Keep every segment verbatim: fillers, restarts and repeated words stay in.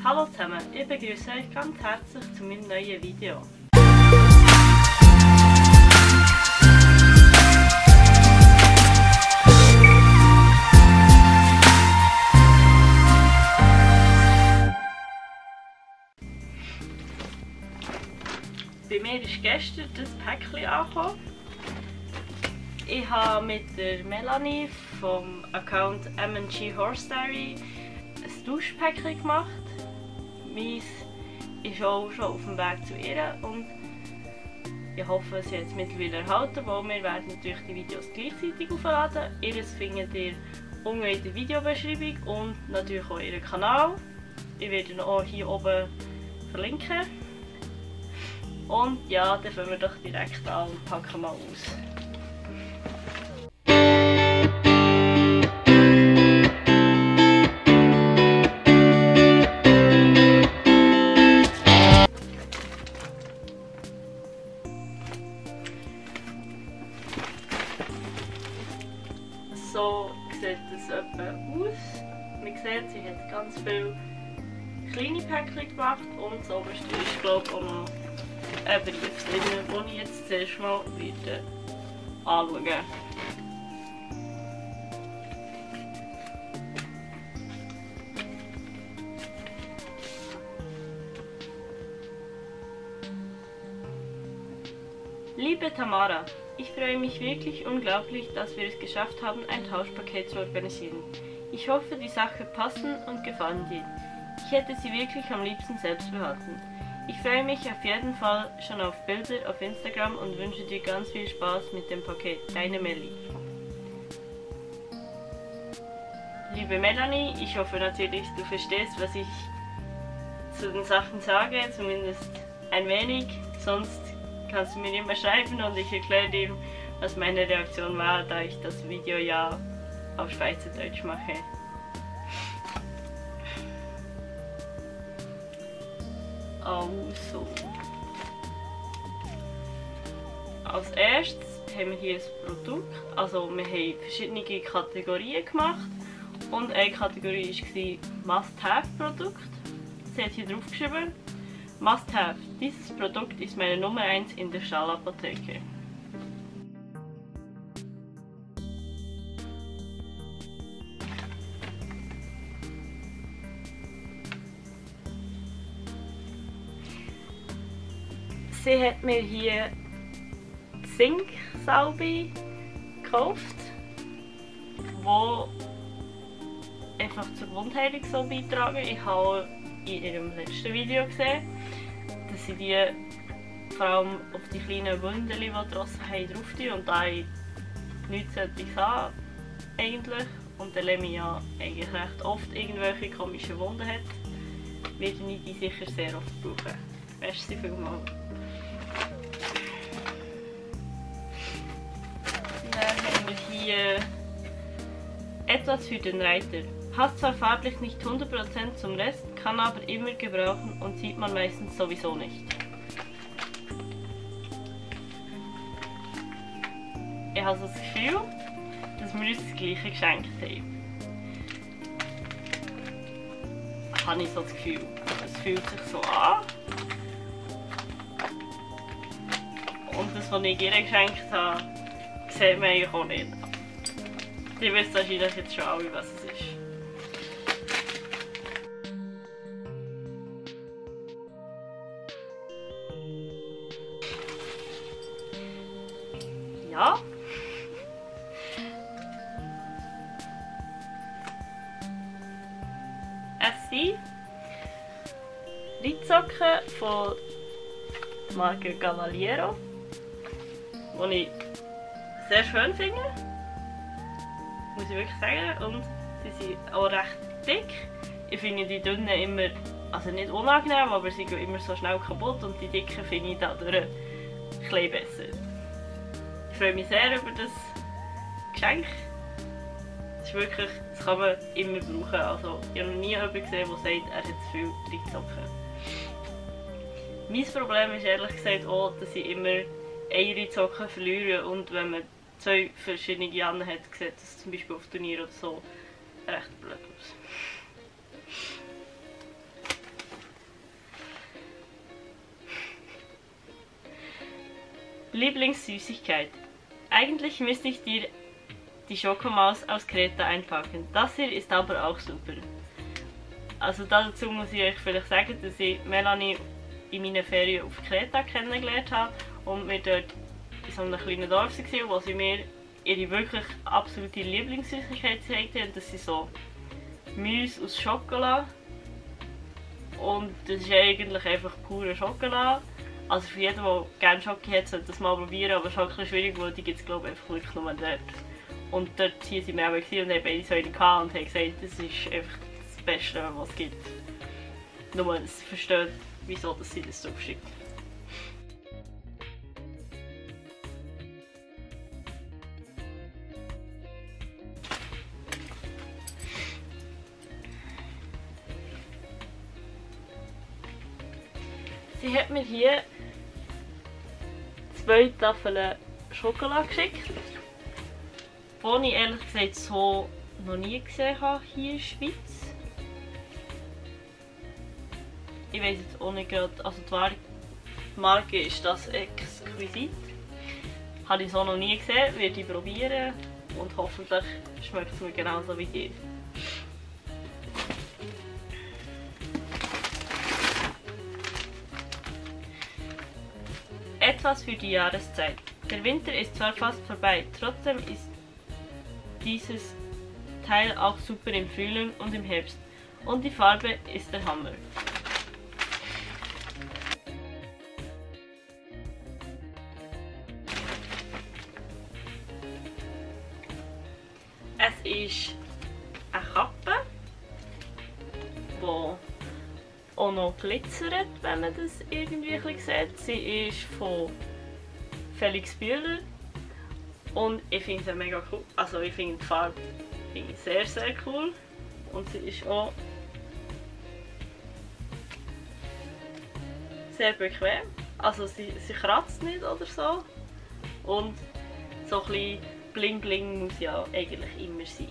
Hallo zusammen, ich begrüße euch ganz herzlich zu meinem neuen Video. Bei mir ist gestern das Päckchen angekommen. Ich habe mit der Melanie vom Account M and G Horse Diary ein Duschpäckchen gemacht. Meins ist auch schon auf dem Weg zu ihr und ich hoffe, sie hat es mittlerweile erhalten, weil wir werden natürlich die Videos gleichzeitig aufladen. Ihres findet ihr unten in der Videobeschreibung und natürlich auch ihren Kanal. Ich werde ihn auch hier oben verlinken. Und ja, dann fangen wir doch direkt an und packen mal aus. So sieht es etwa aus. Man sieht, sie hat ganz viele kleine Päckchen gemacht und so ist glaube ich auch noch ein Brief drin, den ich jetzt zuerst mal wieder anschauen werde. Liebe Tamara, ich freue mich wirklich unglaublich, dass wir es geschafft haben, ein Tauschpaket zu organisieren. Ich hoffe, die Sachen passen und gefallen dir. Ich hätte sie wirklich am liebsten selbst behalten. Ich freue mich auf jeden Fall schon auf Bilder auf Instagram und wünsche dir ganz viel Spaß mit dem Paket. Deine Melli. Liebe Melanie, ich hoffe natürlich, du verstehst, was ich zu den Sachen sage, zumindest ein wenig, sonst kannst du mir immer schreiben und ich erkläre dir, was meine Reaktion war, da ich das Video ja auf Schweizerdeutsch mache. Also, als erstes haben wir hier ein Produkt, also wir haben verschiedene Kategorien gemacht und eine Kategorie war Must-Have-Produkt. Sie hat hier drauf geschrieben: Must-Have, dieses Produkt ist meine Nummer eins in der Stallapotheke. Sie hat mir hier Zinksalbe gekauft, die einfach zur Wundheilung so beitragen. Ich habe in ihrem letzten Video gesehen, dass sie die vor allem auf die kleinen Wunden, die draussen haben, drauf tun und da ich nichts solches habe, eigentlich, und der Lemmy ja eigentlich recht oft irgendwelche komischen Wunden hat, werde ich die sicher sehr oft brauchen. Merci vielmals. Dann haben wir hier etwas für den Reiter. Passt zwar farblich nicht hundert Prozent zum Rest, kann aber immer gebrauchen und sieht man meistens sowieso nicht. Ich habe so das Gefühl, dass wir uns das gleiche geschenkt haben. Habe ich so das Gefühl. Es fühlt sich so an. Und das, was ich ihr geschenkt habe, sieht man eigentlich auch nicht. Ihr wisst wahrscheinlich jetzt schon alle, was es ist. Ja. Es sind Reitsocken von der Marke Cavaliero, die ich sehr schön finde, muss ich wirklich sagen, und sie sind auch recht dick. Ich finde die dünnen immer, also nicht unangenehm, aber sie gehen immer so schnell kaputt und die dicken finde ich dadurch ein bisschen besser. Ich freue mich sehr über das Geschenk. Das ist wirklich, das kann man immer brauchen. Also, ich habe noch nie jemanden gesehen, der sagt, er hat zu viel Reitsocken. Mein Problem ist ehrlich gesagt auch, dass ich immer eine Reitsocke verliere und wenn man zwei verschiedene Anne hat, sieht das zum Beispiel auf Turnier oder so recht blöd aus. Lieblingssüßigkeit. Eigentlich müsste ich dir die Schokomaus aus Kreta einpacken. Das hier ist aber auch super. Also dazu muss ich euch vielleicht sagen, dass ich Melanie in meinen Ferien auf Kreta kennengelernt habe und wir dort in so einem kleinen Dorf waren, wo sie mir ihre wirklich absolute Lieblingssüßigkeit gezeigt haben. Das sind so Müsse aus Schokolade. Und das ist eigentlich einfach pure Schokolade. Also für jeden, der gerne Schoki hat, sollte das mal probieren, aber es ist halt ein bisschen schwierig, weil die gibt es glaube ich einfach wirklich nur dort. Und dort waren sie mir auch und haben beide so eine gehabt und haben gesagt, das ist einfach das Beste, was es gibt. Nur man versteht, wieso dass sie das so verschickt. Sie hat mir hier zwei Tafeln Schokolade geschickt, die ich ehrlich gesagt so noch nie gesehen habe hier in der Schweiz. Ich weiß jetzt auch nicht gerade, also die Marke ist das exquisit. Habe ich so noch nie gesehen, werde ich probieren und hoffentlich schmeckt es mir genauso wie dir. Etwas für die Jahreszeit. Der Winter ist zwar fast vorbei, trotzdem ist dieses Teil auch super im Frühling und im Herbst. Und die Farbe ist der Hammer. Es ist eine Kappe, die auch noch glitzert, wenn man das irgendwie ein bisschen sieht. Sie ist von Felix Bühler und ich finde sie mega cool. Also ich finde die Farbe finde ich sehr sehr cool und sie ist auch sehr bequem. Also sie, sie kratzt nicht oder so und so ein bisschen Bling Bling muss ja eigentlich immer sein.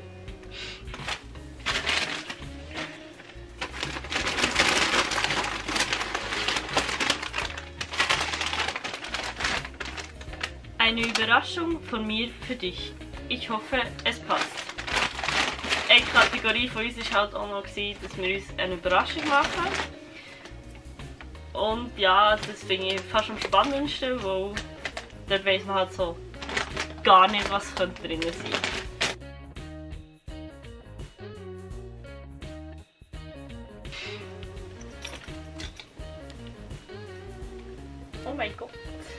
Eine Überraschung von mir für dich. Ich hoffe, es passt. Eine Kategorie von uns war halt auch noch, dass wir uns eine Überraschung machen. Und ja, das finde ich fast am spannendsten, weil dort weiss man halt so gar nicht, was könnte drin sein. Oh mein Gott.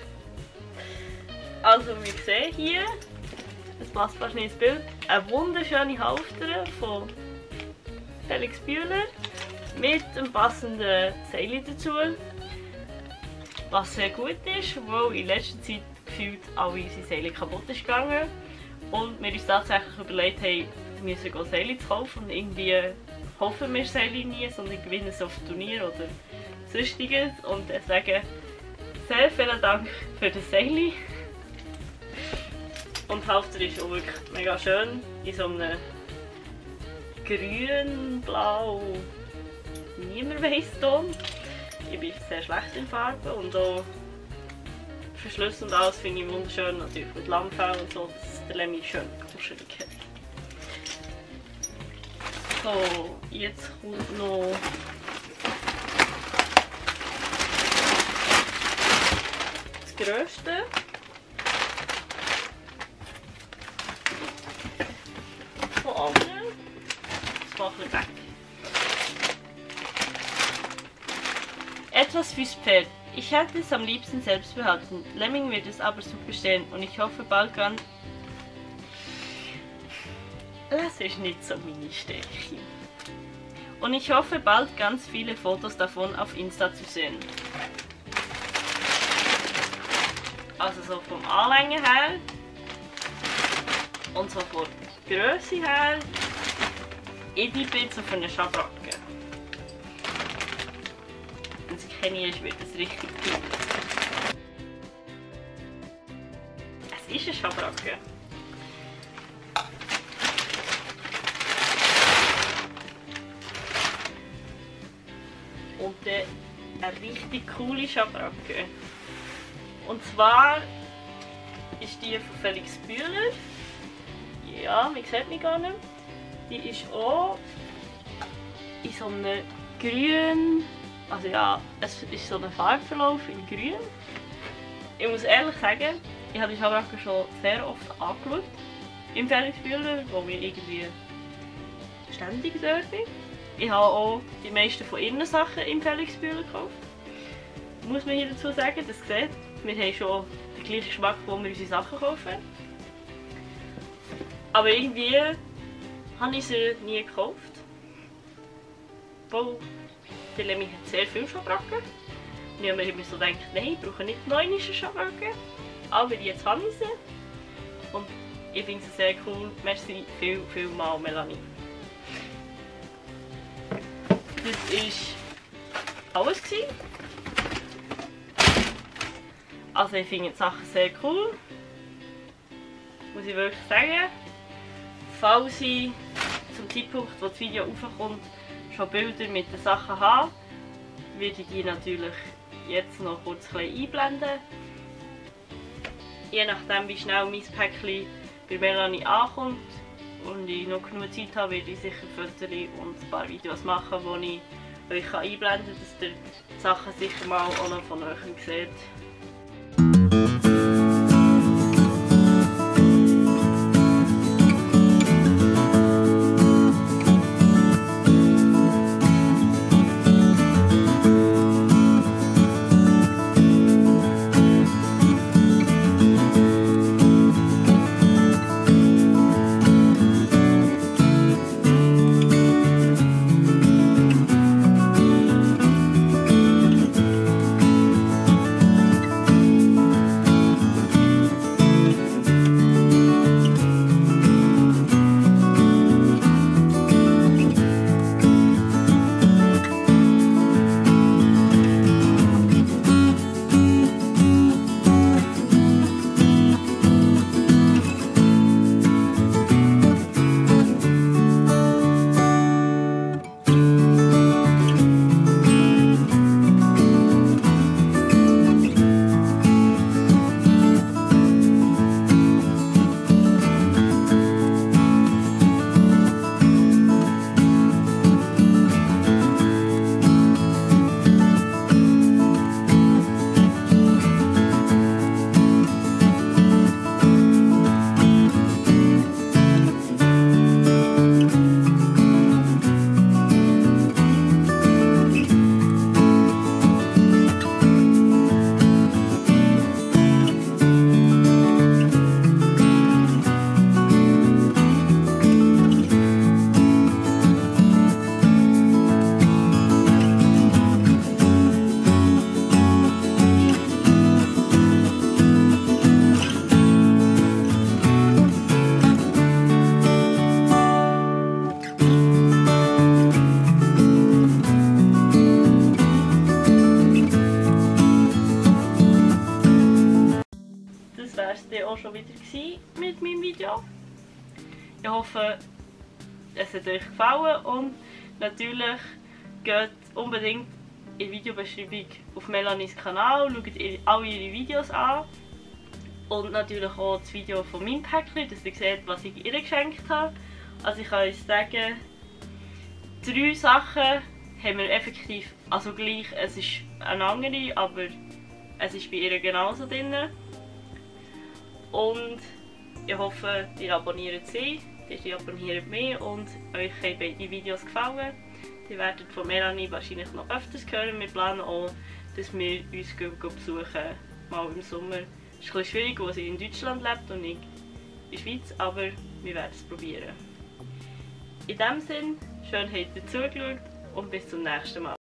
Also wir sehen hier, es passt fast nicht ins Bild, eine wunderschöne Halfter von Felix Bühler mit einem passenden Seil dazu. Was sehr gut ist, weil in letzter Zeit gefühlt alle unsere Seile kaputt ist gegangen und wir uns tatsächlich überlegt haben, wir müssen Seile zu kaufen und irgendwie hoffen wir Seile nie, sondern gewinnen es auf Turnier oder sonstiges und deswegen sehr vielen Dank für das Seil. Und die Halfter ist auch wirklich mega schön in so einem grün, blau, niemand weiss Ton. Ich bin sehr schlecht in Farben und auch Verschlüsse und alles finde ich wunderschön, natürlich mit Lammfell und so, dass der Lemmy schön kuschelig hat. So, jetzt kommt noch das Grösste. Von allen. Das mache ich weg. Etwas fürs Pferd. Ich hätte es am liebsten selbst behalten. Lemming wird es aber super stehen und ich hoffe bald kann. Das ist nicht so meine Stärke. Und ich hoffe bald ganz viele Fotos davon auf Insta zu sehen. Also so vom Anlängen her und so von der Grösse her. Ich bin jetzt auf eine Schabracke. Wenn sie keine ist, wird es richtig gut. Es ist eine Schabracke. Und eine richtig coole Schabracke. Und zwar ist die von Felix Bühler. Ja, man sieht mich gar nicht. Die ist auch in so einem grün, also ja, es ist so ein Farbverlauf in grün. Ich muss ehrlich sagen, ich habe die Schabracke schon sehr oft angeschaut im Felix Bühler, wo wir irgendwie ständig dort bin. Ich habe auch die meisten von ihren Sachen im Felix Bühler gekauft. Muss man hier dazu sagen, das sieht, wir haben schon den gleichen Geschmack, wo wir unsere Sachen kaufen. Aber irgendwie habe ich sie nie gekauft. Weil die Lemmy hat sehr viele Schabracken. Und ich habe mir immer so gedacht, nein, ich brauche nicht neue Schabracken. Aber jetzt habe ich sie. Und ich finde sie sehr cool. Merci viel, viel mal, Melanie. Das war alles. Also ich finde die Sachen sehr cool. Muss ich wirklich sagen. Falls ich zum Zeitpunkt, wo das Video raufkommt, schon Bilder mit den Sachen habe, werde ich die natürlich jetzt noch kurz ein bisschen einblenden. Je nachdem, wie schnell mein Päckchen bei Melanie ankommt und ich noch genug Zeit habe, werde ich sicher Fotos und ein paar Videos machen, wo ich euch einblenden kann, dass ihr die Sachen sicher mal auch noch von euch seht. Auch schon wieder mit meinem Video. Ich hoffe, es hat euch gefallen und natürlich geht unbedingt in die Videobeschreibung auf Melanies Kanal, schaut ihr alle ihre Videos an und natürlich auch das Video von meinem Päckchen, dass ihr seht, was ich ihr geschenkt habe. Also ich kann euch sagen, drei Sachen haben wir effektiv, also gleich, es ist eine andere, aber es ist bei ihr genauso drin. Und ich hoffe, ihr abonniert sie, ihr abonniert mich und euch haben beide Videos gefallen. Ihr werdet von Melanie wahrscheinlich noch öfters hören. Wir planen auch, dass wir uns besuchen, mal im Sommer. Es ist ein bisschen schwierig, weil sie in Deutschland lebt und nicht in der Schweiz, aber wir werden es probieren. In diesem Sinne, schön habt ihr zugeschaut und bis zum nächsten Mal.